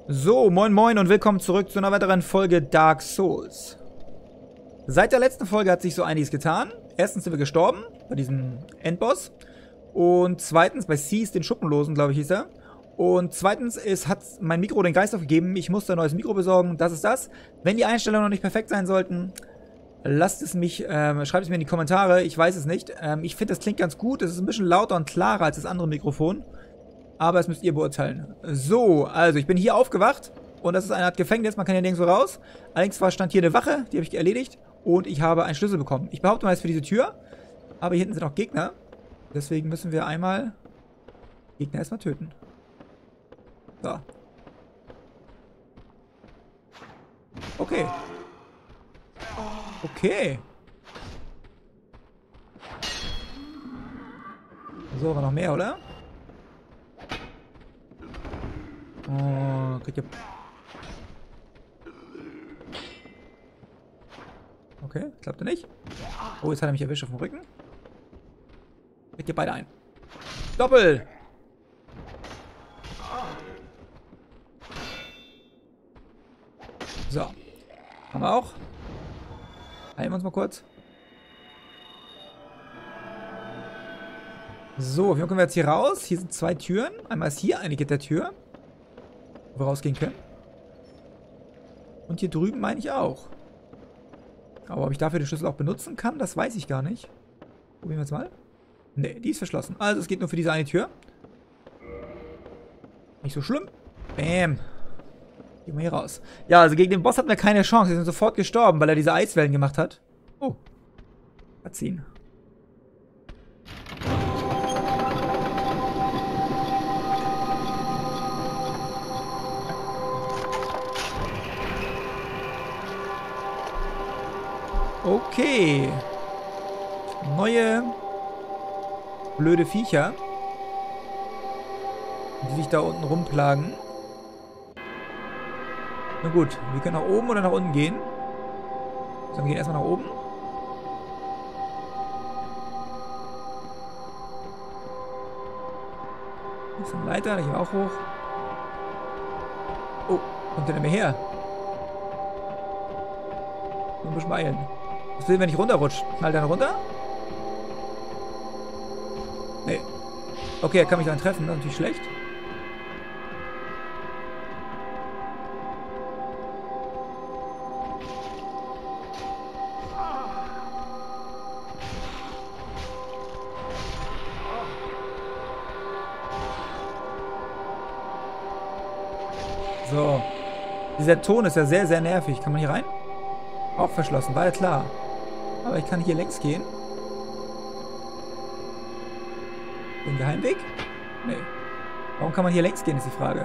So, moin moin und willkommen zurück zu einer weiteren Folge Dark Souls. Seit der letzten Folge hat sich so einiges getan. Erstens sind wir gestorben bei diesem Endboss. Und zweitens bei Seas, den Schuppenlosen, glaube ich, hieß er. Und zweitens hat mein Mikro den Geist aufgegeben. Ich musste ein neues Mikro besorgen. Das ist das. Wenn die Einstellungen noch nicht perfekt sein sollten, lasst es mich, schreibt es mir in die Kommentare. Ich weiß es nicht. Ich finde, das klingt ganz gut. Es ist ein bisschen lauter und klarer als das andere Mikrofon. Aber das müsst ihr beurteilen. So, also ich bin hier aufgewacht. Und das ist eine Art Gefängnis. Man kann hier nirgendwo raus. Allerdings stand hier eine Wache. Die habe ich erledigt. Und ich habe einen Schlüssel bekommen. Ich behaupte mal, es ist für diese Tür. Aber hier hinten sind auch Gegner. Deswegen müssen wir einmal Gegner erstmal töten. So. Okay. Okay. So, war noch mehr, oder? Oh, kriegt ihr... Okay, klappte nicht. Oh, jetzt hat er mich erwischt auf dem Rücken. Kriegt ihr beide ein. Doppel! So. Haben wir auch. Heilen wir uns mal kurz. So, wie kommen wir jetzt hier raus? Hier sind zwei Türen. Einmal ist hier eine Gittertür, wo wir rausgehen können. Und hier drüben meine ich auch. Aber ob ich dafür den Schlüssel auch benutzen kann, das weiß ich gar nicht. Probieren wir jetzt mal. Ne, die ist verschlossen. Also es geht nur für diese eine Tür. Nicht so schlimm. Bam. Gehen wir hier raus. Ja, also gegen den Boss hatten wir keine Chance. Wir sind sofort gestorben, weil er diese Eiswellen gemacht hat. Oh. Verziehen. Okay. Neue blöde Viecher, die sich da unten rumplagen. Na gut, wir können nach oben oder nach unten gehen. Also wir gehen erstmal nach oben. Hier ist eine Leiter, da gehen wir auch hoch. Oh, kommt der denn mehr her? Ein bisschen beeilen. Was will, wenn ich runterrutsche? Knallt er runter? Nee. Okay, er kann mich dann treffen, das ist natürlich schlecht. So. Dieser Ton ist ja sehr, sehr nervig. Kann man hier rein? Auch verschlossen, war ja klar. Aber ich kann hier längs gehen. Den Geheimweg? Nee. Warum kann man hier längs gehen, ist die Frage.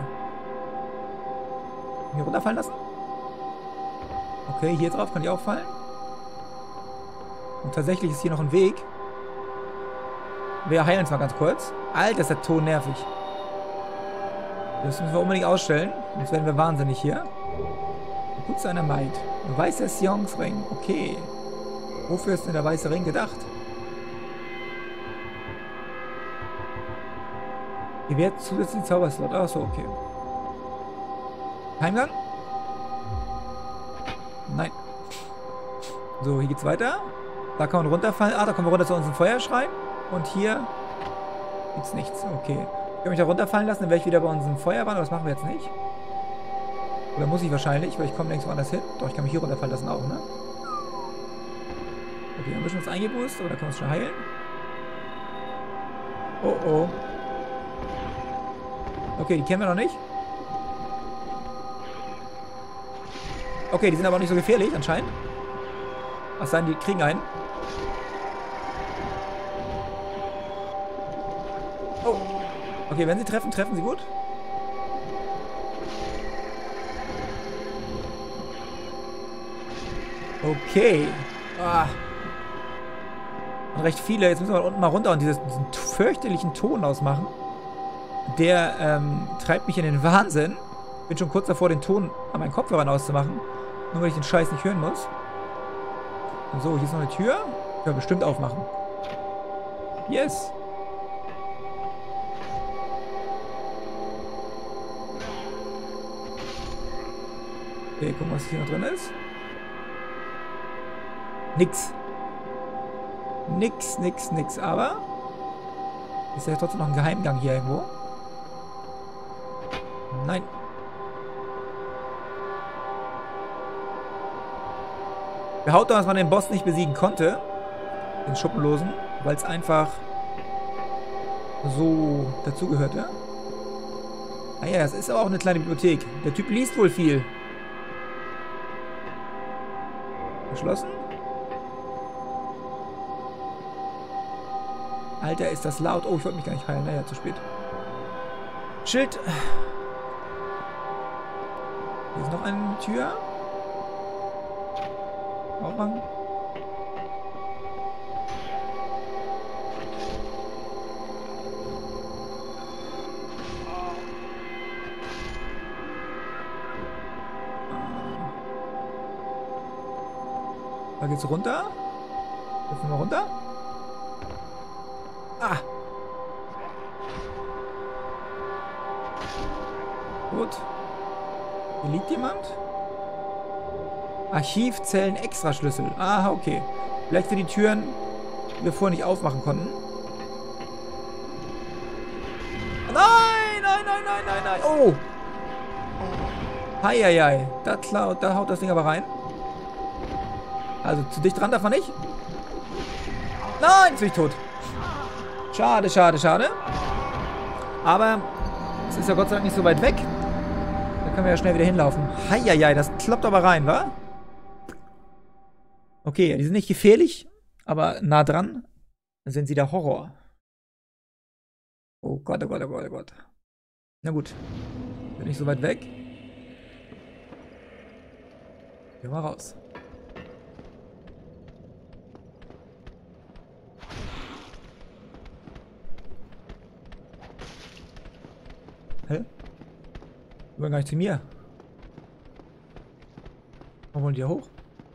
Hier runterfallen lassen? Okay, hier drauf kann ich auch fallen. Und tatsächlich ist hier noch ein Weg. Wir heilen uns mal ganz kurz. Alter, ist der Ton nervig. Das müssen wir unbedingt ausstellen. Sonst werden wir wahnsinnig hier. Gut seiner Maid. Ein weißer Sions-Ring. Okay. Wofür ist denn der weiße Ring gedacht? Gewährt zusätzlichen Zauberslot. Achso, okay. Heimgang? Nein. So, hier geht's weiter. Da kann man runterfallen. Ah, da kommen wir runter zu unserem Feuerschrein. Und hier gibt's nichts. Okay. Ich kann mich da runterfallen lassen, dann wäre ich wieder bei unserem Feuerbahn, aber das machen wir jetzt nicht. Oder muss ich wahrscheinlich, weil ich komme nirgendwo anders hin. Doch, ich kann mich hier runterfallen lassen auch, ne? Okay, dann müssen wir uns eingeboost, aber da können wir uns schon heilen. Oh, oh. Okay, die kennen wir noch nicht. Okay, die sind aber auch nicht so gefährlich, anscheinend. Was sein, die kriegen einen. Oh. Okay, wenn sie treffen, treffen sie gut. Okay. Ah. Und recht viele. Jetzt müssen wir unten mal runter und diesen fürchterlichen Ton ausmachen. Der treibt mich in den Wahnsinn. Bin schon kurz davor, den Ton an meinen Kopfhörern auszumachen. Nur weil ich den Scheiß nicht hören muss. So, hier ist noch eine Tür. Können wir bestimmt aufmachen. Yes. Okay, gucken, was hier noch drin ist. Nix. Nix. Aber ist ja trotzdem noch ein Geheimgang hier irgendwo. Nein. Behauptet, dass man den Boss nicht besiegen konnte. Den Schuppenlosen. Weil es einfach so dazugehörte. Ah ja, das ist aber auch eine kleine Bibliothek. Der Typ liest wohl viel. Geschlossen? Alter, ist das laut. Oh, ich wollte mich gar nicht heilen. Naja, zu spät. Schild. Hier ist noch eine Tür. Aufmachen. Da geht's runter. Jetzt mal runter. Ah. Gut. Hier liegt jemand. Archivzellen Extraschlüssel. Aha, okay. Vielleicht für die Türen, die wir vorher nicht aufmachen konnten. Nein. Oh. Heieiei. Da haut das Ding aber rein. Also zu dicht dran darf man nicht. Nein, jetzt bin ich tot. Schade. Aber es ist ja Gott sei Dank nicht so weit weg. Da können wir ja schnell wieder hinlaufen. Heieiei, das kloppt aber rein, wa? Okay, die sind nicht gefährlich, aber nah dran sind sie der Horror. Oh Gott. Na gut. Bin nicht so weit weg. Gehen wir mal raus. Hä? Die wollen gar nicht zu mir. Warum wollen die da hoch?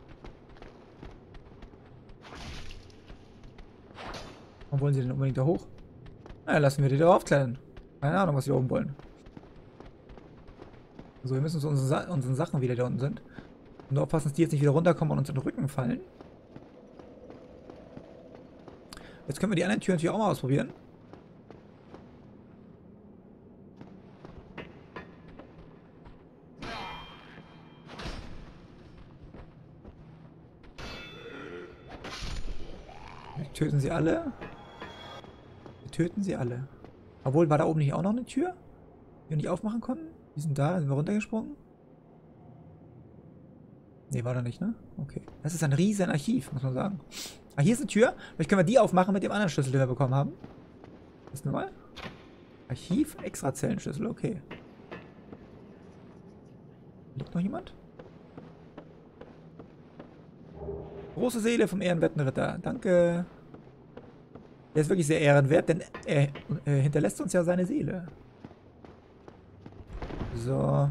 Warum wollen sie denn unbedingt da hoch? Na, lassen wir die da aufklettern. Keine Ahnung, was sie oben wollen. So, wir müssen zu unseren Sachen wieder, die da unten sind. Und nur aufpassen, dass die jetzt nicht wieder runterkommen und uns in den Rücken fallen. Jetzt können wir die anderen Türen natürlich auch mal ausprobieren. Wir töten sie alle. Wir töten sie alle. Obwohl, war da oben nicht auch noch eine Tür, die wir nicht aufmachen konnten? Die sind da, sind wir runtergesprungen? Ne, war da nicht, ne? Okay. Das ist ein riesen Archiv, muss man sagen. Ah, hier ist eine Tür. Vielleicht können wir die aufmachen mit dem anderen Schlüssel, den wir bekommen haben. Wissen wir mal? Archiv, Extrazellenschlüssel, okay. Liegt noch jemand? Große Seele vom ehrenwerten Ritter. Danke. Der ist wirklich sehr ehrenwert, denn er hinterlässt uns ja seine Seele. So.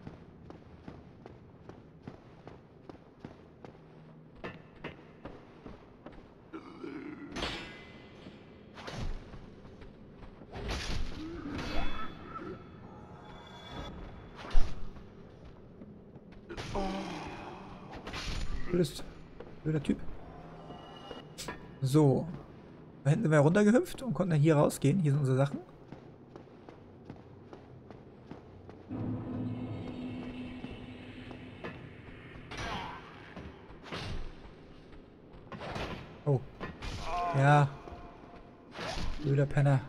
Blöder Typ. So. Da hinten sind wir runtergehüpft und konnten dann hier rausgehen. Hier sind unsere Sachen. Oh. Ja. Blöder Penner.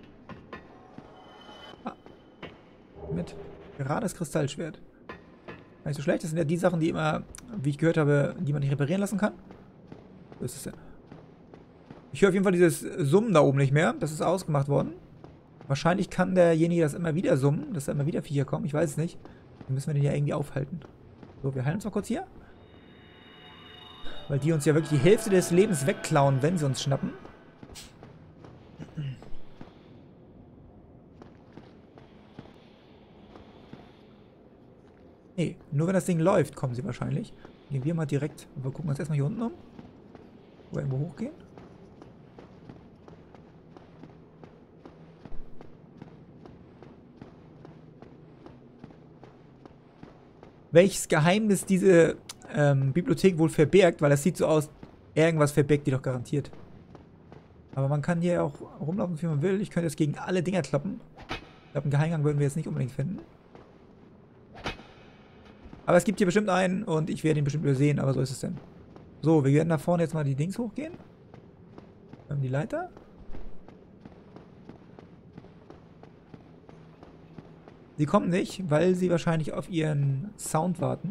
Ah. Mit. Gerades Kristallschwert. Nicht so schlecht. Das sind ja die Sachen, die immer, wie ich gehört habe, die man nicht reparieren lassen kann. Wo ist es denn? Ich höre auf jeden Fall dieses Summen da oben nicht mehr. Das ist ausgemacht worden. Wahrscheinlich kann derjenige das immer wieder summen, dass da immer wieder Viecher kommen. Ich weiß es nicht. Dann müssen wir den ja irgendwie aufhalten. So, wir heilen uns mal kurz hier. Weil die uns ja wirklich die Hälfte des Lebens wegklauen, wenn sie uns schnappen. Nee, nur wenn das Ding läuft, kommen sie wahrscheinlich. Gehen wir mal direkt. Wir gucken uns erstmal hier unten um. Wo wir irgendwo hochgehen. welches Geheimnis diese Bibliothek wohl verbirgt, weil das sieht so aus, irgendwas verbirgt die doch garantiert. Aber man kann hier auch rumlaufen, wie man will. Ich könnte jetzt gegen alle Dinger kloppen. Ich glaube, einen Geheimgang würden wir jetzt nicht unbedingt finden. Aber es gibt hier bestimmt einen und ich werde ihn bestimmt übersehen, aber so ist es denn. So, wir werden da vorne jetzt mal die Dings hochgehen. Wir haben die Leiter. Sie kommen nicht, weil sie wahrscheinlich auf ihren Sound warten.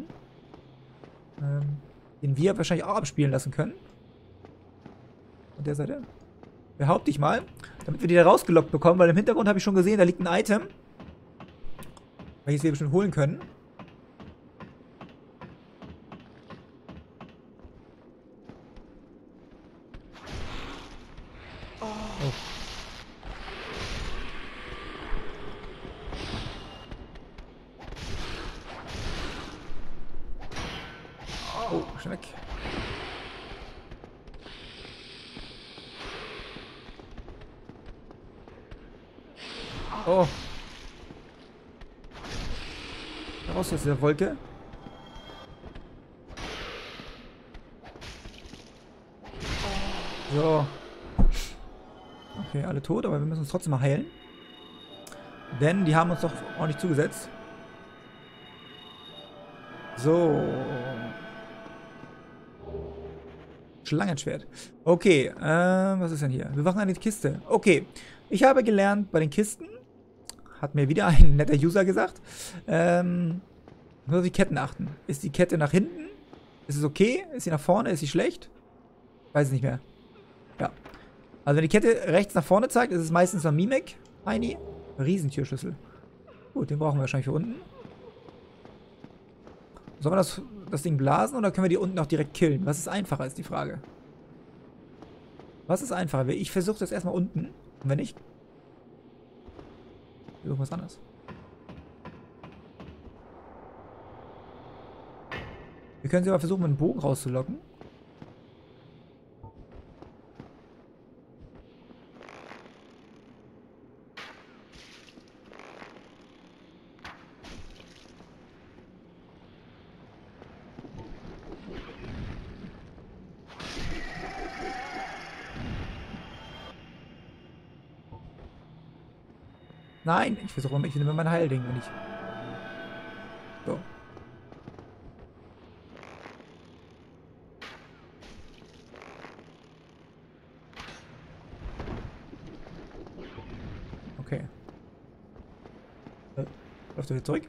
Den wir wahrscheinlich auch abspielen lassen können. Von der Seite. Behaupte ich mal. Damit wir die da rausgelockt bekommen, weil im Hintergrund habe ich schon gesehen, da liegt ein Item. Welches wir bestimmt holen können. Oh. Oh, schon weg. Oh. Raus aus der Wolke. So. Okay, alle tot, aber wir müssen uns trotzdem mal heilen. Denn die haben uns doch ordentlich zugesetzt. So. Schlangenschwert. Okay, was ist denn hier? Wir wachen eine Kiste. Okay, ich habe gelernt, bei den Kisten, hat mir wieder ein netter User gesagt, nur auf die Ketten achten. Ist die Kette nach hinten? Ist es okay? Ist sie nach vorne? Ist sie schlecht? Weiß es nicht mehr. Ja. Also wenn die Kette rechts nach vorne zeigt, ist es meistens ein Mimik. Heini. Riesentürschlüssel. Gut, den brauchen wir wahrscheinlich für unten. Sollen wir das Ding blasen oder können wir die unten auch direkt killen? Was ist einfacher, ist die Frage. Was ist einfacher? Ich versuche das erstmal unten. Und wenn nicht, versuchen wir was anderes. Wir können sie aber versuchen, mit dem Bogen rauszulocken. Nein, ich versuche, ich nehme mein Heilding, wenn ich. So. Okay. Läuft er wieder zurück?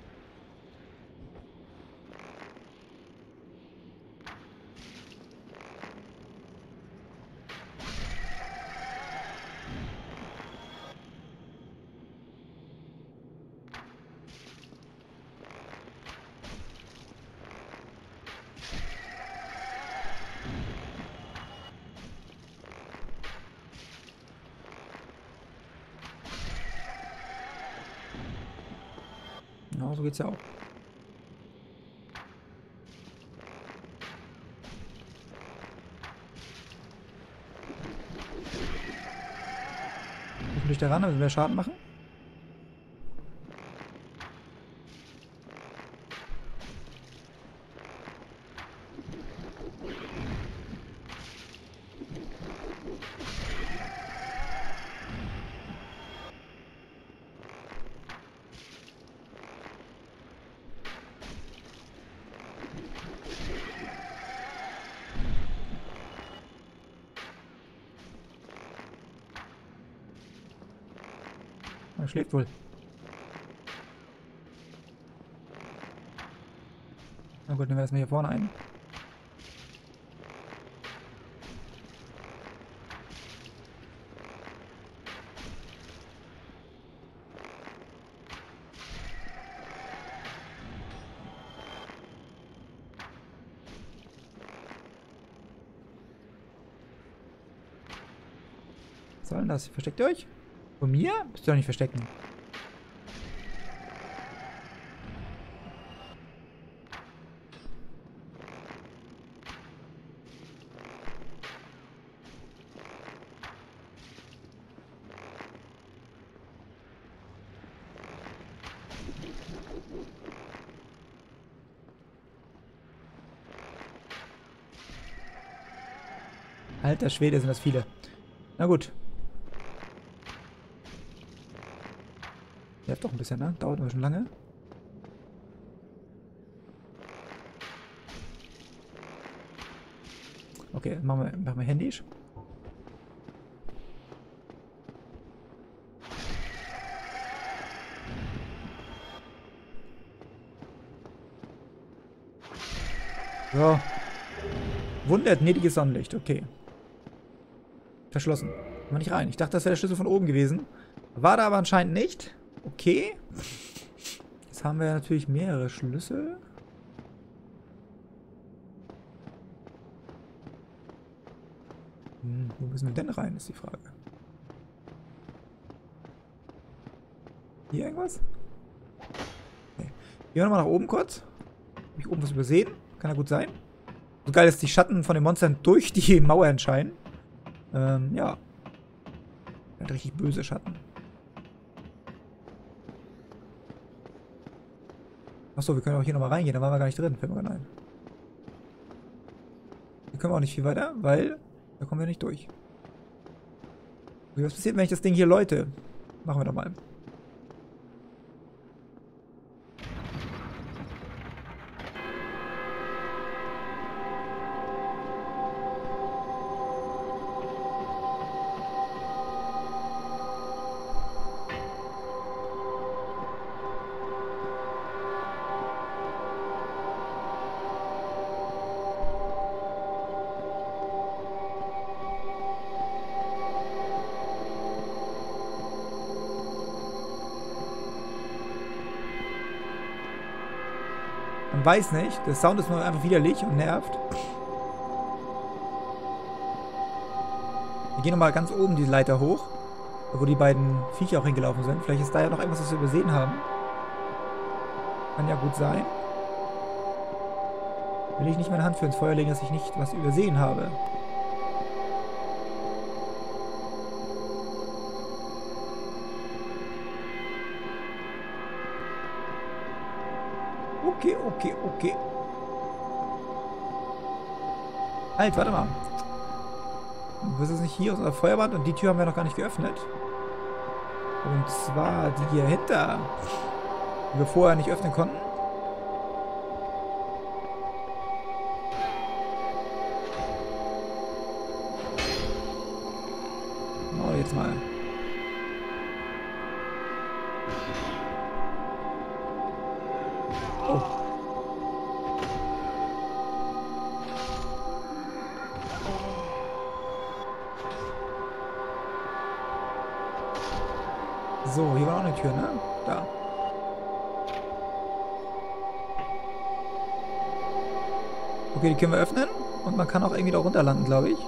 Genau, so geht's ja auch. Hoffentlich daran, damit wir mehr Schaden machen. Er schläft wohl. Na gut, nehmen wir erstmal hier vorne ein. Was soll denn das? Versteckt ihr euch? Von mir? Müsst ihr doch nicht verstecken. Alter Schwede, sind das viele. Na gut. Nervt doch ein bisschen, ne? Dauert aber schon lange. Okay, machen wir händisch. So. Wundert, gnädiges Sonnenlicht. Okay. Verschlossen. Kann man nicht rein. Ich dachte, das wäre der Schlüssel von oben gewesen. War da aber anscheinend nicht. Okay. Jetzt haben wir natürlich mehrere Schlüssel. Wo müssen wir denn rein, ist die Frage. Hier irgendwas? Okay. Gehen wir nochmal nach oben kurz. Habe ich oben was übersehen? Kann ja gut sein. So geil, dass die Schatten von den Monstern durch die Mauern scheinen. Ja. Hat richtig böse Schatten. Achso, wir können auch hier nochmal reingehen. Da waren wir gar nicht drin. Fällt mir gerade ein. Hier können wir auch nicht viel weiter, weil da kommen wir nicht durch. Okay, was passiert, wenn ich das Ding hier läute? Machen wir doch mal. Man weiß nicht. Der Sound ist nur einfach widerlich und nervt. Wir gehen nochmal ganz oben die Leiter hoch. Wo die beiden Viecher auch hingelaufen sind. Vielleicht ist da ja noch irgendwas, was wir übersehen haben. Kann ja gut sein. Will ich nicht meine Hand für ins Feuer legen, dass ich nicht was übersehen habe. Okay, okay, okay. Halt, warte mal. Was ist nicht hier aus der Feuerwand? Und die Tür haben wir noch gar nicht geöffnet. Und zwar die hier hinter. Die wir vorher nicht öffnen konnten. Oh, jetzt mal. Oh. So, hier war auch eine Tür, ne? Da. Okay, die können wir öffnen. Und man kann auch irgendwie da runter landen, glaube ich.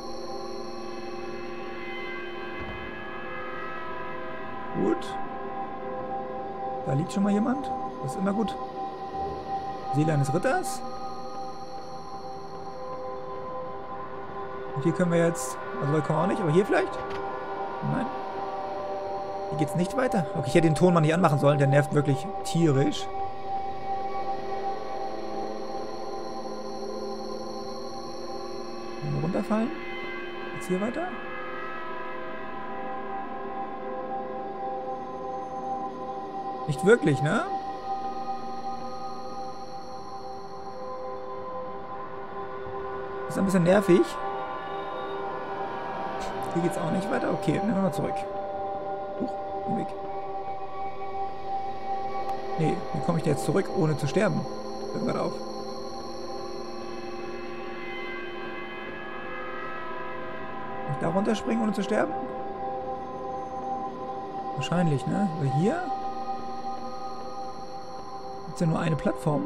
Gut. Da liegt schon mal jemand. Das ist immer gut. Seele eines Ritters. Und hier können wir jetzt... Also weit kommen wir auch nicht, aber hier vielleicht? Nein. Hier geht's nicht weiter. Okay, ich hätte den Ton mal nicht anmachen sollen. Der nervt wirklich tierisch. Runterfallen. Jetzt hier weiter. Nicht wirklich, ne? Ist ein bisschen nervig. Hier geht's auch nicht weiter. Okay, nehmen wir mal zurück. Huch, weg. Nee, wie komme ich da jetzt zurück, ohne zu sterben? Hört mal auf. Kann ich da runterspringen, ohne zu sterben? Wahrscheinlich, ne? Aber hier gibt es ja nur eine Plattform.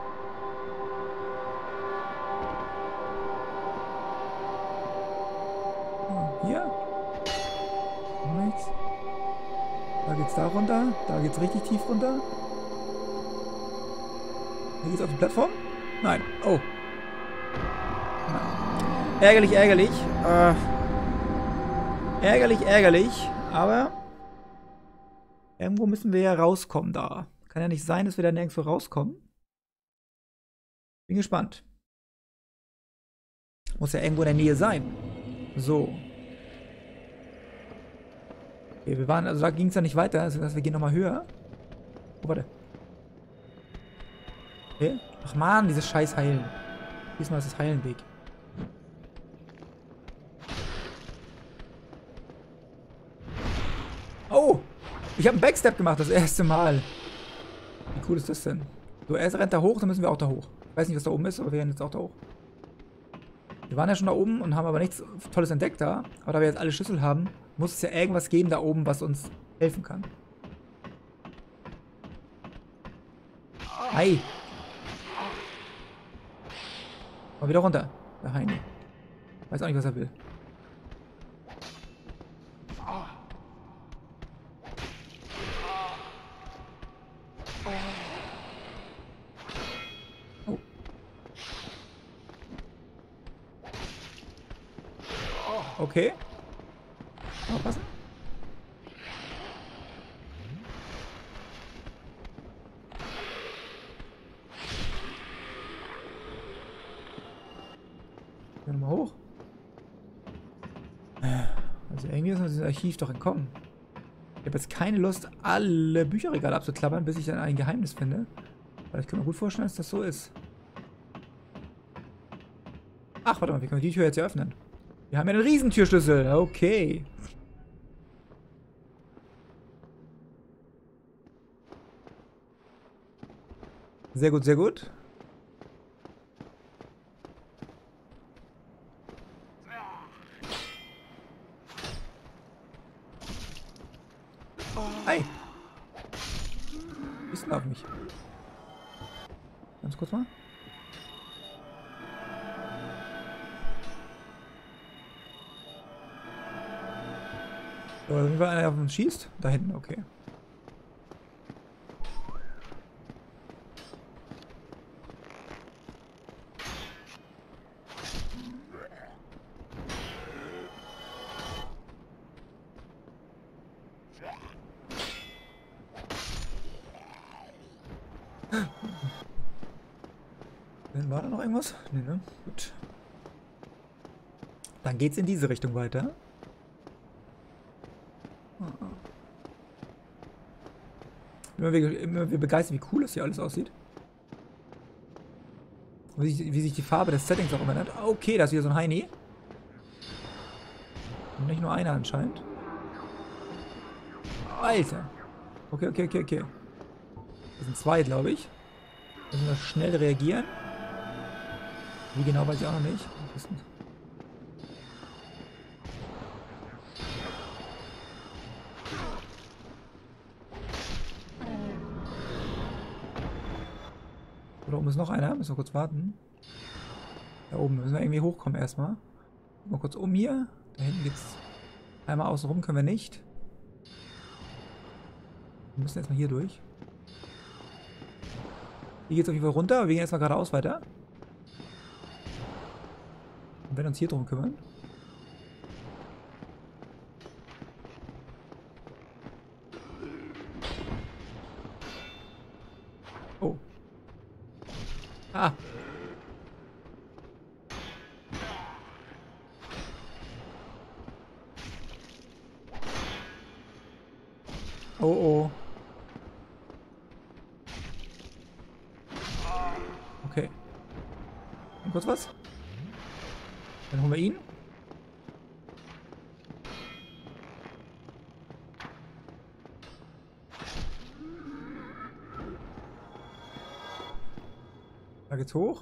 Hier. Nichts. Da geht's da runter. Da geht's richtig tief runter. Hier geht's auf die Plattform? Nein. Oh. Nein. Ärgerlich, ärgerlich. Ärgerlich, ärgerlich. Aber irgendwo müssen wir ja rauskommen da. Kann ja nicht sein, dass wir da nirgendwo rauskommen. Bin gespannt. Muss ja irgendwo in der Nähe sein. So. Okay, wir waren, also da ging es ja nicht weiter, also wir gehen nochmal höher. Oh, warte. Okay. Ach man, dieses scheiß Heilen. Diesmal ist das Heilenweg. Oh! Ich habe einen Backstep gemacht, das erste Mal. Wie cool ist das denn? So, er rennt da hoch, dann müssen wir auch da hoch. Ich weiß nicht, was da oben ist, aber wir rennen jetzt auch da hoch. Wir waren ja schon da oben und haben aber nichts Tolles entdeckt da. Aber da wir jetzt alle Schlüssel haben, muss es ja irgendwas geben da oben, was uns helfen kann. Hi! Mal wieder runter. Der Heini. Weiß auch nicht, was er will. Oh. Okay. Aufpassen. Gehen wir nochmal hoch. Also irgendwie ist uns dieses Archiv doch entkommen. Ich habe jetzt keine Lust, alle Bücherregale abzuklappern, bis ich dann ein Geheimnis finde. Aber ich kann mir gut vorstellen, dass das so ist. Ach, warte mal, wir können die Tür jetzt ja öffnen. Wir haben ja einen Riesentürschlüssel. Okay. Sehr gut, sehr gut. Hi. Bist du auf mich? Ganz kurz mal. So, wenn einer auf uns schießt. Da hinten, okay. War da noch irgendwas? Nee, ne? Gut. Dann geht's in diese Richtung weiter. Immer wieder begeistert, wie cool das hier alles aussieht. Wie sich die Farbe des Settings auch ändert. Okay, da ist wieder so ein Heini. Und nicht nur einer anscheinend. Alter. Okay, okay, okay, okay. Das sind zwei, glaube ich. Müssen wir schnell reagieren. Wie genau, weiß ich auch noch nicht. Da oben ist noch einer. Müssen wir kurz warten. Da oben müssen wir irgendwie hochkommen erstmal. Mal kurz um hier. Da hinten geht's einmal außen rum, können wir nicht. Wir müssen erstmal hier durch. Hier geht's auf jeden Fall runter, aber wir gehen erstmal geradeaus weiter. Und werden uns hier drum kümmern. Oh. Ah. Oh oh. Okay. Und kurz was? Dann holen wir ihn. Da geht's hoch.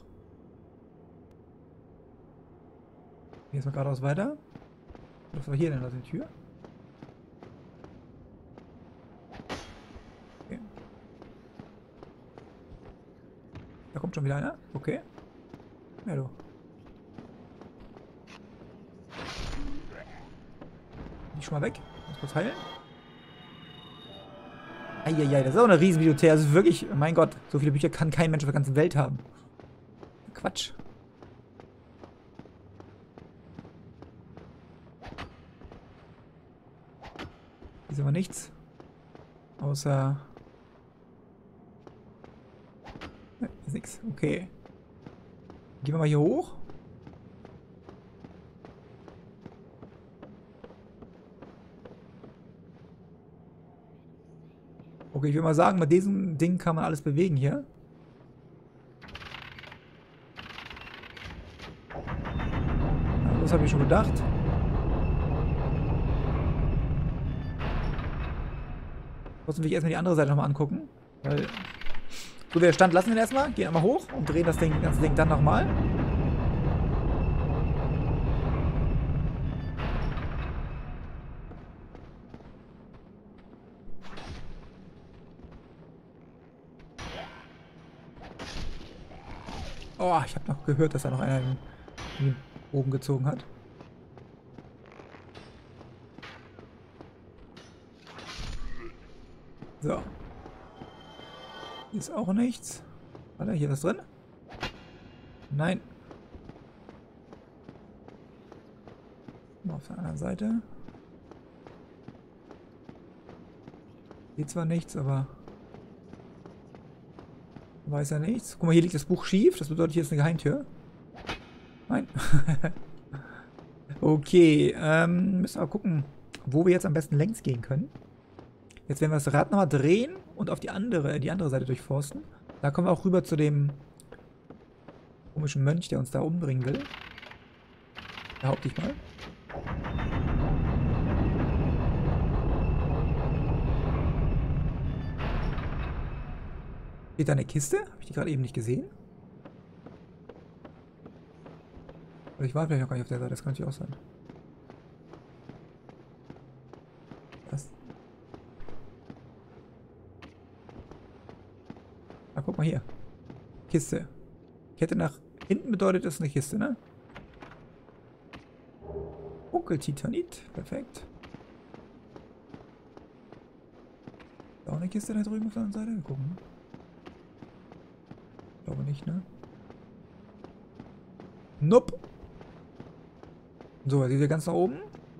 Hier ist mal geradeaus weiter. Was war hier denn? Da ist eine Tür. Okay. Da kommt schon wieder einer. Okay. Ja, du. Die schon mal weg. Muss kurz heilen. Eieiei, das ist auch eine riesen Bibliothek. Also wirklich, mein Gott, so viele Bücher kann kein Mensch auf der ganzen Welt haben. Quatsch. Hier ist aber nichts. Außer... Ne, hier ist nichts. Okay. Gehen wir mal hier hoch. Okay, ich würde mal sagen, bei diesem Ding kann man alles bewegen hier. Ja, das habe ich schon gedacht. Trotzdem will ich erstmal die andere Seite nochmal angucken. Weil. So, wir Stand lassen wir ihn erstmal, gehen einmal hoch und drehen das ganze Ding dann nochmal. Oh, ich habe noch gehört, dass da noch einer in den Bogen gezogen hat. So. Hier ist auch nichts. Warte, hier was drin? Nein. Mal auf der anderen Seite. Hier zwar nichts, aber weiß ja nichts. Guck mal, hier liegt das Buch schief. Das bedeutet, hier ist eine Geheimtür. Nein. Okay, müssen wir mal gucken, wo wir jetzt am besten längs gehen können. Jetzt werden wir das Rad nochmal drehen und auf die andere Seite durchforsten. Da kommen wir auch rüber zu dem komischen Mönch, der uns da umbringen will. Behaupte ich mal. Steht da eine Kiste? Habe ich die gerade eben nicht gesehen? Oder ich war vielleicht noch gar nicht auf der Seite, das kann natürlich auch sein. Was? Ah, guck mal hier. Kiste. Kette nach hinten bedeutet das eine Kiste, ne? Titanit. Perfekt. Ist auch eine Kiste da drüben auf der anderen Seite? Wir gucken. Ich glaube nicht, ne? Nope. So, jetzt sind wir ganz nach oben.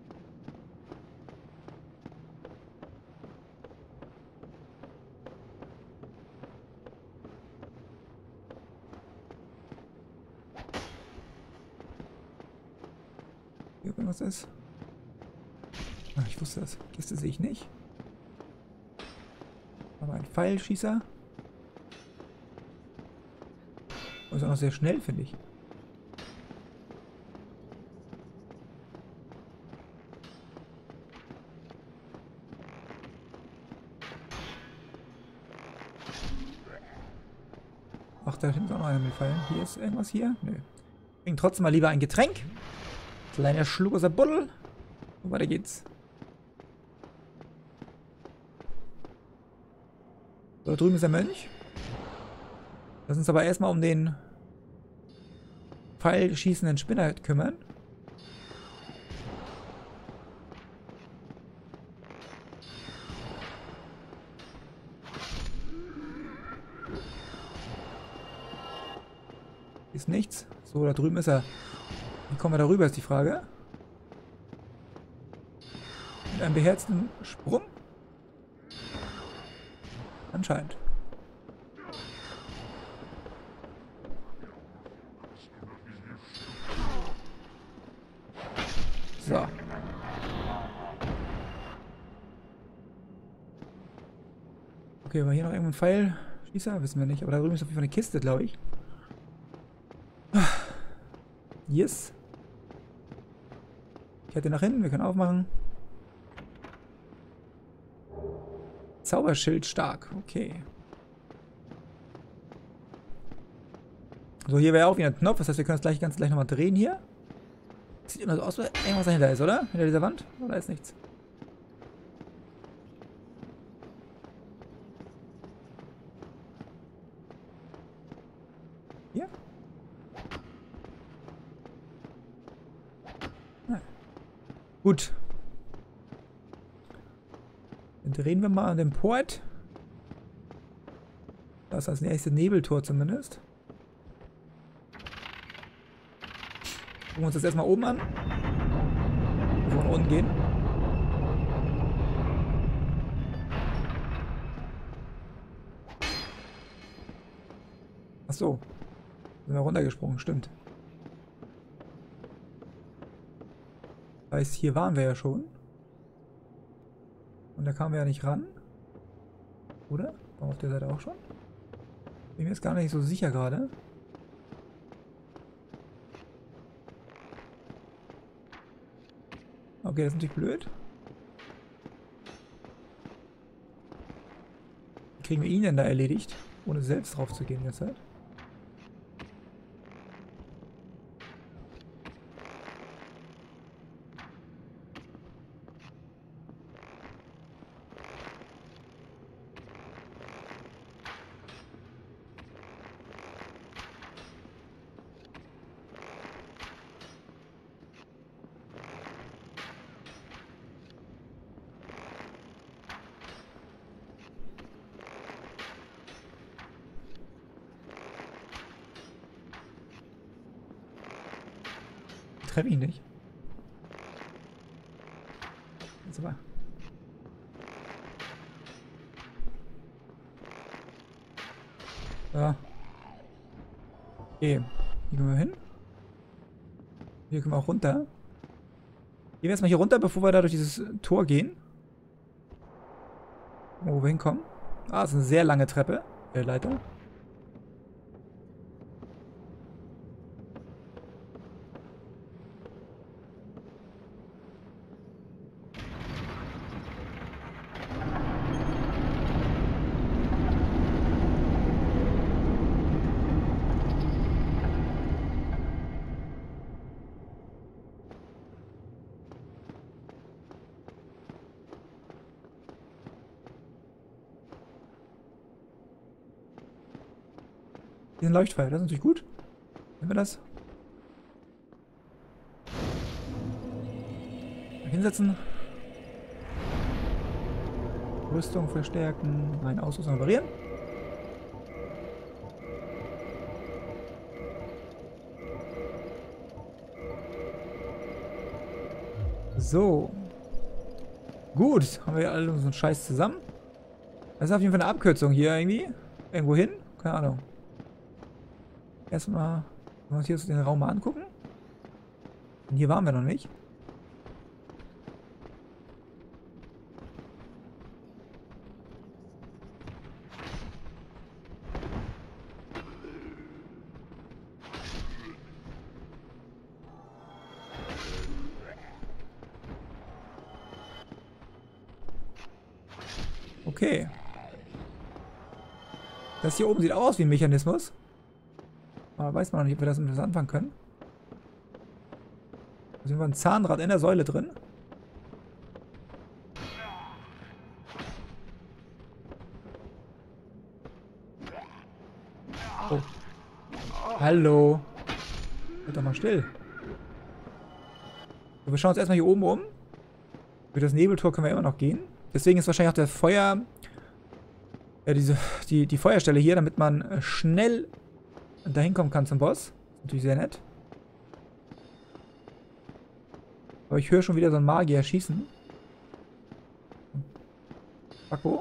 Hier irgendwas ist. Ach, ich wusste das. Kiste sehe ich nicht. Aber ein Pfeilschießer. Ist auch noch sehr schnell, finde ich. Ach, da hinten ist auch noch einer mit Pfeilen. Hier ist irgendwas hier? Nö. Bring trotzdem mal lieber ein Getränk. Kleiner Schluck aus der Buddel. Und weiter geht's. So, da drüben ist der Mönch. Lass uns aber erstmal um den pfeilschießenden Spinner kümmern. Ist nichts. So, da drüben ist er. Wie kommen wir da rüber, ist die Frage. Mit einem beherzten Sprung? Anscheinend. So. Okay, war hier noch irgendwo ein Pfeilschießer? Wissen wir nicht. Aber da drüben ist auf jeden Fall eine Kiste, glaube ich. Yes. Kette nach hinten, wir können aufmachen. Zauberschild stark, okay. So, hier wäre auch wieder ein Knopf, das heißt, wir können das Ganze gleich nochmal drehen hier. Sieht immer so aus, als irgendwas dahinter ist, oder? Hinter dieser Wand? Oder ist nichts? Hier? Ah. Gut. Dann drehen wir mal an den Port. Das ist das nächste Nebeltor zumindest. Gucken wir uns das erstmal oben an. Bevor wir nach unten gehen. Achso. Sind wir runtergesprungen, stimmt. Das heißt, hier waren wir ja schon. Und da kamen wir ja nicht ran. Oder? War auf der Seite auch schon? Bin mir jetzt gar nicht so sicher gerade. Okay, das ist natürlich blöd. Wie kriegen wir ihn denn da erledigt? Ohne selbst drauf zu gehen in der Zeit. Ich treffe ihn nicht. Jetzt aber. Ja. Okay. Hier können wir hin. Hier können wir auch runter. Gehen wir erstmal hier runter, bevor wir da durch dieses Tor gehen. Wo wir hinkommen. Ah, das ist eine sehr lange Treppe. Leiter. Hier ist ein Leuchtfeuer, das ist natürlich gut. Nehmen wir das. Hinsetzen. Rüstung verstärken. Nein, Ausrüstung reparieren. So. Gut, haben wir alle unseren Scheiß zusammen. Das ist auf jeden Fall eine Abkürzung hier irgendwie. Irgendwo hin. Keine Ahnung. Erstmal wollen wir uns hier den Raum mal angucken. Und hier waren wir noch nicht. Okay. Das hier oben sieht auch aus wie ein Mechanismus. Aber weiß man noch nicht, ob wir das mit was anfangen können. Da sind wir ein Zahnrad in der Säule drin. Oh. Hallo. Halt doch mal still. So, wir schauen uns erstmal hier oben um. Über das Nebeltor können wir immer noch gehen. Deswegen ist wahrscheinlich auch der Feuer... Ja, die Feuerstelle hier, damit man schnell dahin kommen kann zum Boss. Ist natürlich sehr nett. Aber ich höre schon wieder so einen Magier schießen. Paco.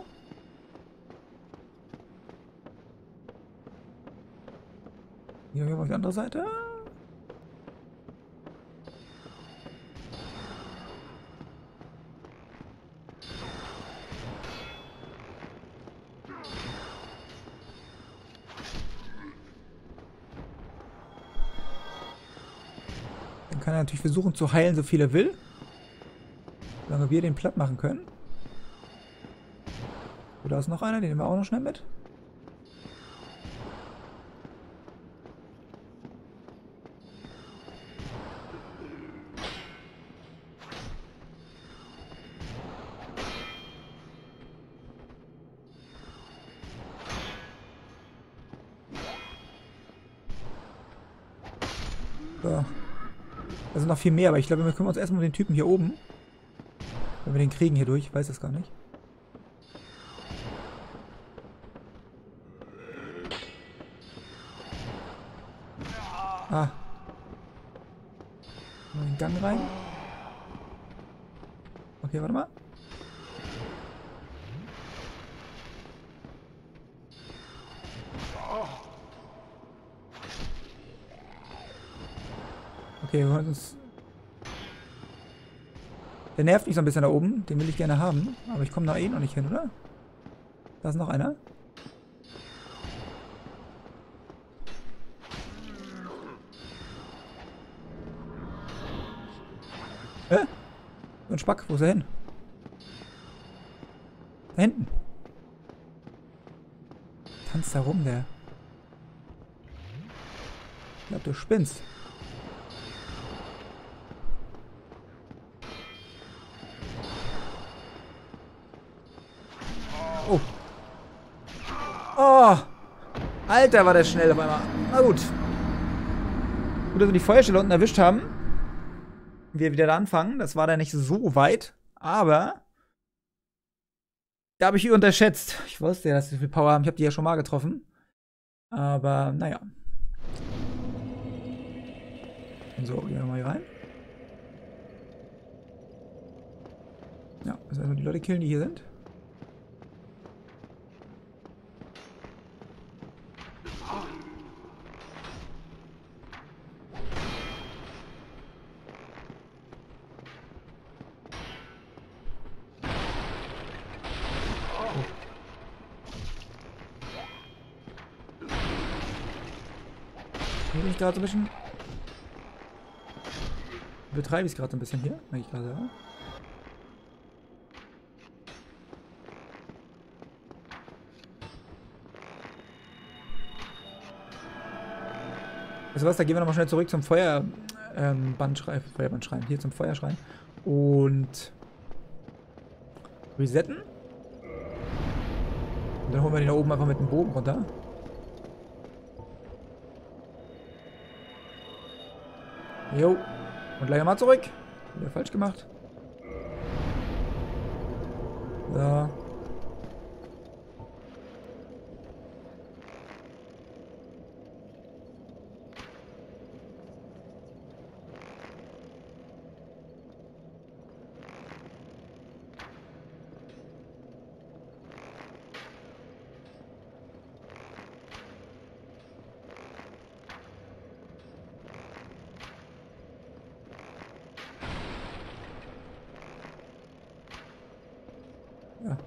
Hier auf die andere Seite. Kann er natürlich versuchen zu heilen, so viel er will. Solange wir den platt machen können. So, da ist noch einer, den nehmen wir auch noch schnell mit. So. Da sind noch viel mehr, aber ich glaube, wir kümmern uns erstmal um den Typen hier oben. Wenn wir den kriegen hier durch, ich weiß das gar nicht. Ah. Mal in den Gang rein. Okay, warte mal. Okay, wir wollen uns... Der nervt mich so ein bisschen da oben. Den will ich gerne haben. Aber ich komme da eh noch nicht hin, oder? Da ist noch einer. So ein Spack, wo ist er hin? Da hinten. Tanzt da rum, der. Ich glaub, du spinnst. Oh. Oh. Alter, war der schnell auf einmal. Na gut. Gut, dass wir die Feuerstelle unten erwischt haben. Wir wieder da anfangen. Das war da nicht so weit. Aber da habe ich ihn unterschätzt. Ich wusste ja, dass sie so viel Power haben. Ich habe die ja schon mal getroffen. Aber, naja. So, gehen wir mal hier rein. Ja, müssen erstmal die Leute killen, die hier sind. Hier bin ich gerade so ein bisschen. Betreibe ich es gerade so ein bisschen hier, wenn ich gerade sage. Also was, da gehen wir nochmal schnell zurück zum Feuerbandschrein, hier zum Feuerschrein. Und resetten. Und dann holen wir den da oben einfach mit dem Bogen runter. Jo. Und gleich mal zurück. Wieder falsch gemacht. So. Ja.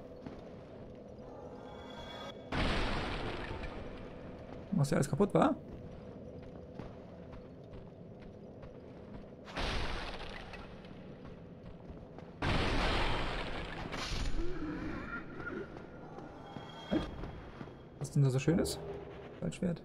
Was ja alles kaputt war. Halt. Was denn da so schönes? Schwert.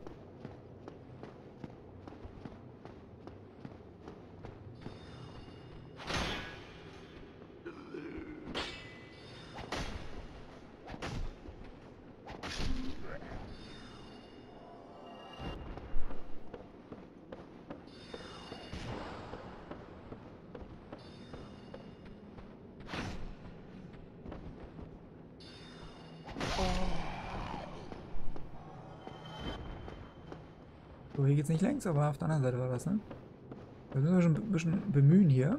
So, hier geht's nicht längs, aber auf der anderen Seite war das, ne? Da müssen wir schon ein bisschen bemühen hier.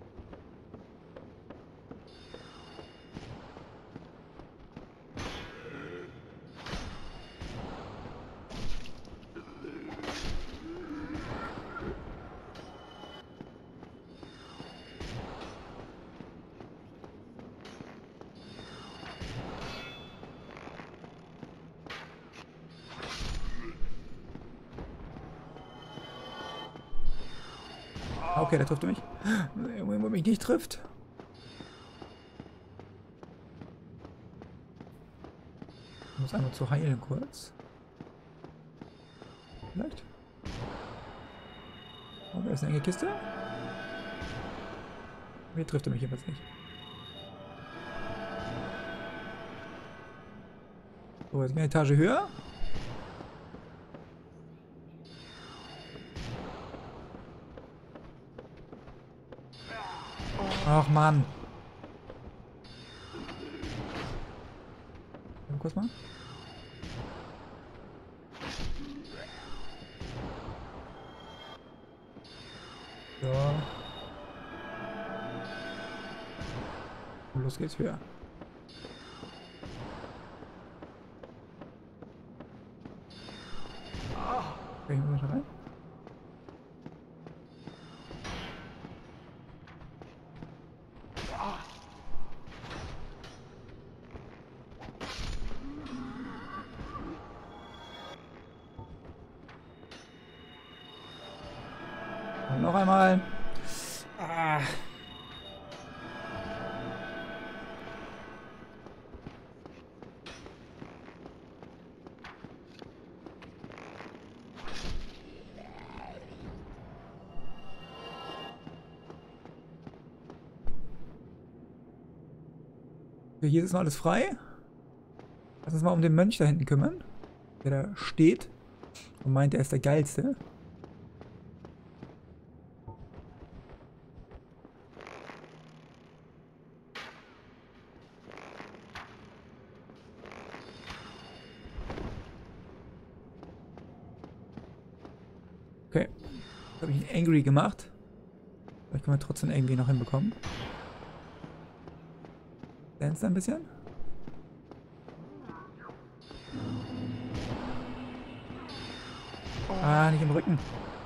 Okay, der trifft mich. Irgendwo mich nicht trifft. Ich muss einmal zu heilen kurz. Vielleicht. Oh, da ist eine enge Kiste. Hier trifft er mich jedenfalls nicht. So, jetzt eine Etage höher. Ach Mann. Kurz mal. So. Und los geht's höher. Okay, hier mal rein. Noch einmal. Ah. Okay, hier ist noch alles frei. Lass uns mal um den Mönch da hinten kümmern. Der da steht und meint, er ist der Geilste. Okay. Jetzt habe ich ihn angry gemacht. Vielleicht können wir trotzdem irgendwie noch hinbekommen. Dance ein bisschen. Ah, nicht im Rücken.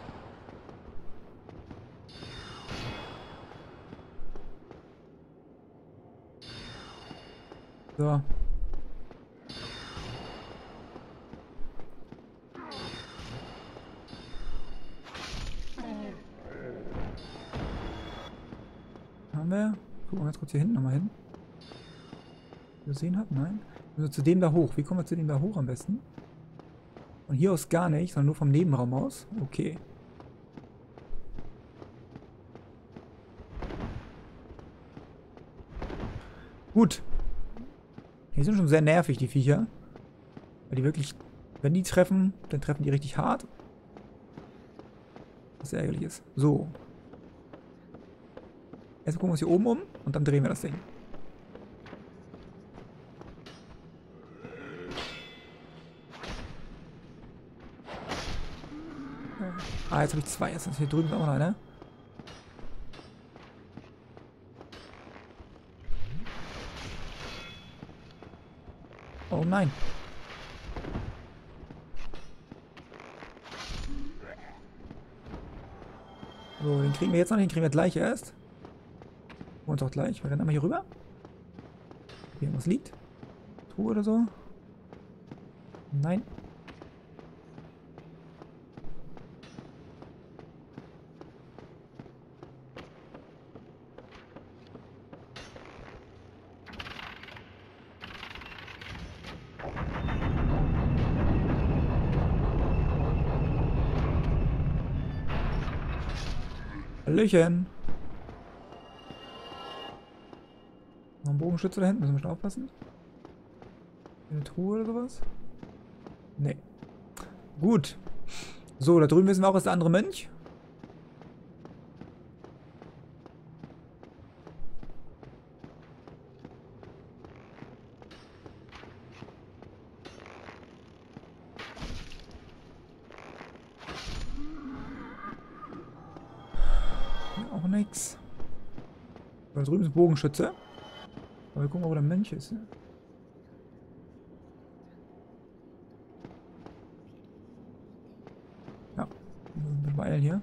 So. Haben wir? Gucken wir ganz kurz hier hinten nochmal hin. Gesehen hat? Nein. Also zu dem da hoch. Wie kommen wir zu dem da hoch am besten? Von hier aus gar nicht, sondern nur vom Nebenraum aus. Okay. Gut. Die sind schon sehr nervig, die Viecher. Weil die wirklich, wenn die treffen, dann treffen die richtig hart. Was sehr ärgerlich ist. So. Erst gucken wir uns hier oben um und dann drehen wir das Ding. Ah, jetzt habe ich zwei. Jetzt ist hier drüben auch noch einer. Oh nein. So, den kriegen wir jetzt noch nicht. Den kriegen wir gleich erst. Und auch gleich. Wir rennen einmal hier rüber. Hier irgendwas liegt. Truhe oder so. Nein. Hallöchen. Noch ein Bogenschütze da hinten. Müssen wir schon aufpassen. Eine Truhe oder sowas? Nee. Gut. So, da drüben wissen wir auch, ist der andere Mönch. Hier auch nichts. Da drüben ist ein Bogenschütze. Aber wir gucken mal, wo der Mönch ist. Ja. Wir beeilen hier.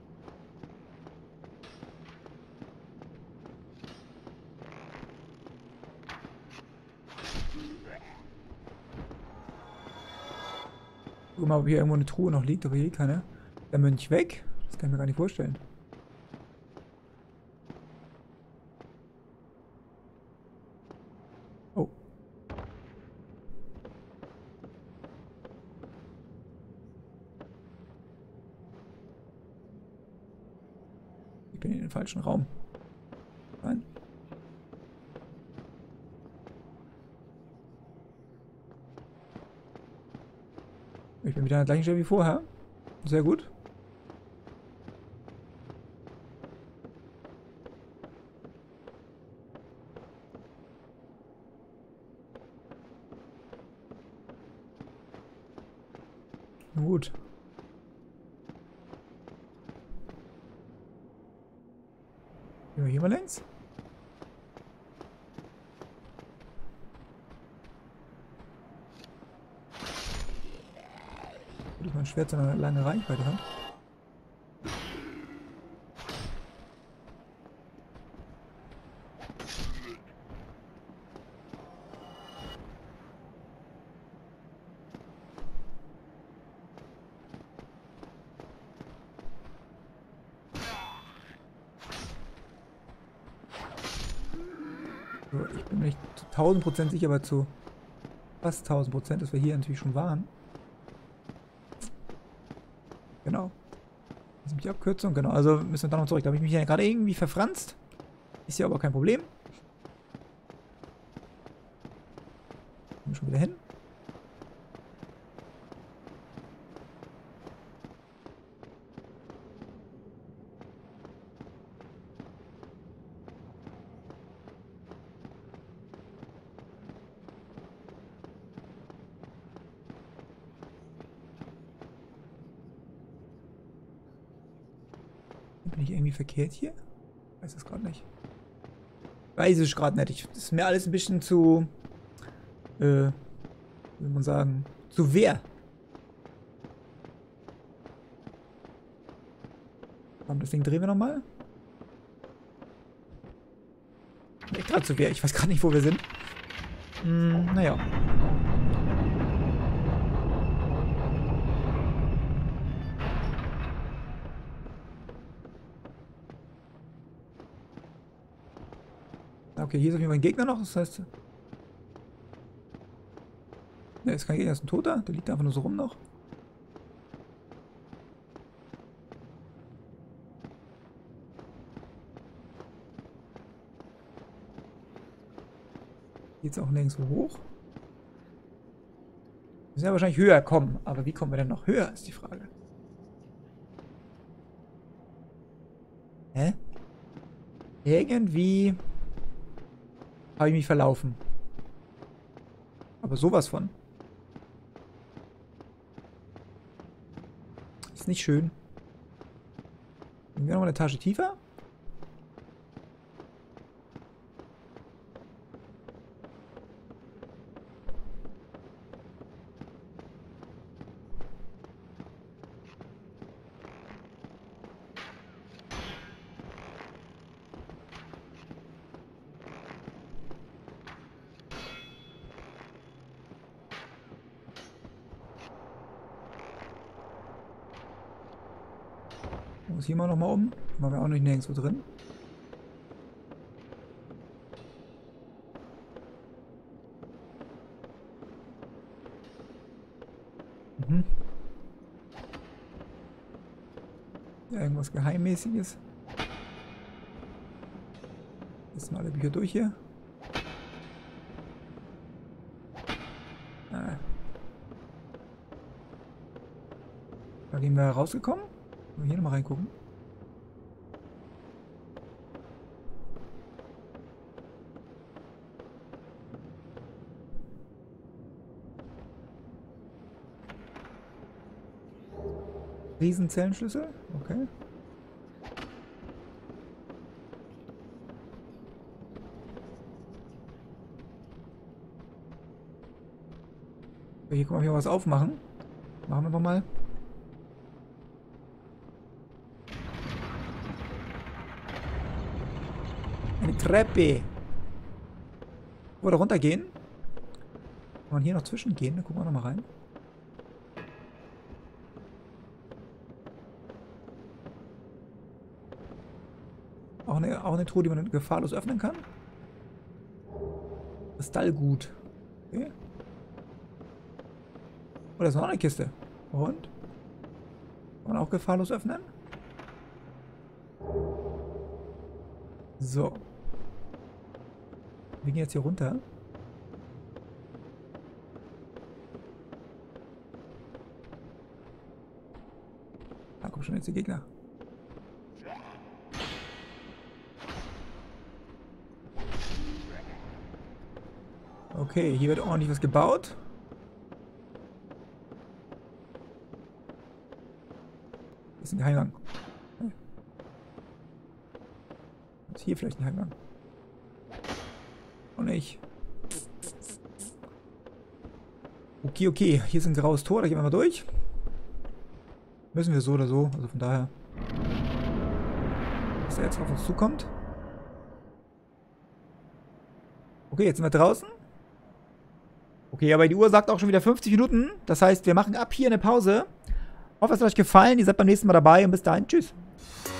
Guck mal, ob hier irgendwo eine Truhe noch liegt, aber hier liegt keine. Der Mönch weg? Das kann ich mir gar nicht vorstellen. Oh. Ich bin in den falschen Raum. Nein. Ich bin wieder an der gleichen Stelle wie vorher. Sehr gut. Na gut. Gehen wir hier mal längs? Gut, dass mein Schwert so eine lange Reichweite hat. So, ich bin mir nicht zu 1000% sicher, aber zu fast 1000%, dass wir hier natürlich schon waren. Genau. Das ist die Abkürzung, genau. Also müssen wir da noch zurück. Da habe ich mich ja gerade irgendwie verfranst. Ist ja aber kein Problem. Kommen wir schon wieder hin. Bin ich irgendwie verkehrt hier? Weiß es gerade nicht. Weiß es gerade nicht. Das ist mir alles ein bisschen zu... wie will man sagen? Zu wer? Komm, das Ding drehen wir nochmal. Echt gerade zu wer? Ich weiß gerade nicht, wo wir sind. Naja. Okay, hier ist auf jeden Fall ein Gegner noch, das heißt... Ne, ist kein Gegner, ist ein Toter. Der liegt einfach nur so rum noch. Geht's auch nirgendwo hoch. Wir müssen ja wahrscheinlich höher kommen, aber wie kommen wir denn noch höher, ist die Frage. Hä? Irgendwie... habe ich mich verlaufen. Aber sowas von. Ist nicht schön. Gehen wir nochmal eine Etage tiefer? Muss hier mal nochmal um. Machen wir auch nicht nirgendwo drin. Ja, irgendwas Geheimmäßiges. Jetzt sind alle Bücher durch hier. Da gehen wir rausgekommen. Mal hier nochmal reingucken. Riesenzellenschlüssel, okay. Hier können wir hier was aufmachen. Machen wir nochmal. Eine Treppe. Wo wir da runtergehen? Kann man hier noch zwischengehen? Da gucken wir nochmal rein. Auch eine Truhe, die man gefahrlos öffnen kann. Kristallgut. Okay. Oh, da ist noch eine Kiste. Und? Kann man auch gefahrlos öffnen? So. Wir gehen jetzt hier runter. Da kommen schon jetzt die Gegner. Okay, hier wird ordentlich was gebaut. Das ist ein Geheimgang. Ist hier vielleicht ein Geheimgang? Oh nicht. Okay, okay. Hier ist ein graues Tor. Da gehen wir mal durch. Müssen wir so oder so. Also von daher. Was da jetzt auf uns zukommt. Okay, jetzt sind wir draußen. Okay, aber die Uhr sagt auch schon wieder 50 Minuten. Das heißt, wir machen ab hier eine Pause. Hoffe, es hat euch gefallen. Ihr seid beim nächsten Mal dabei und bis dahin. Tschüss.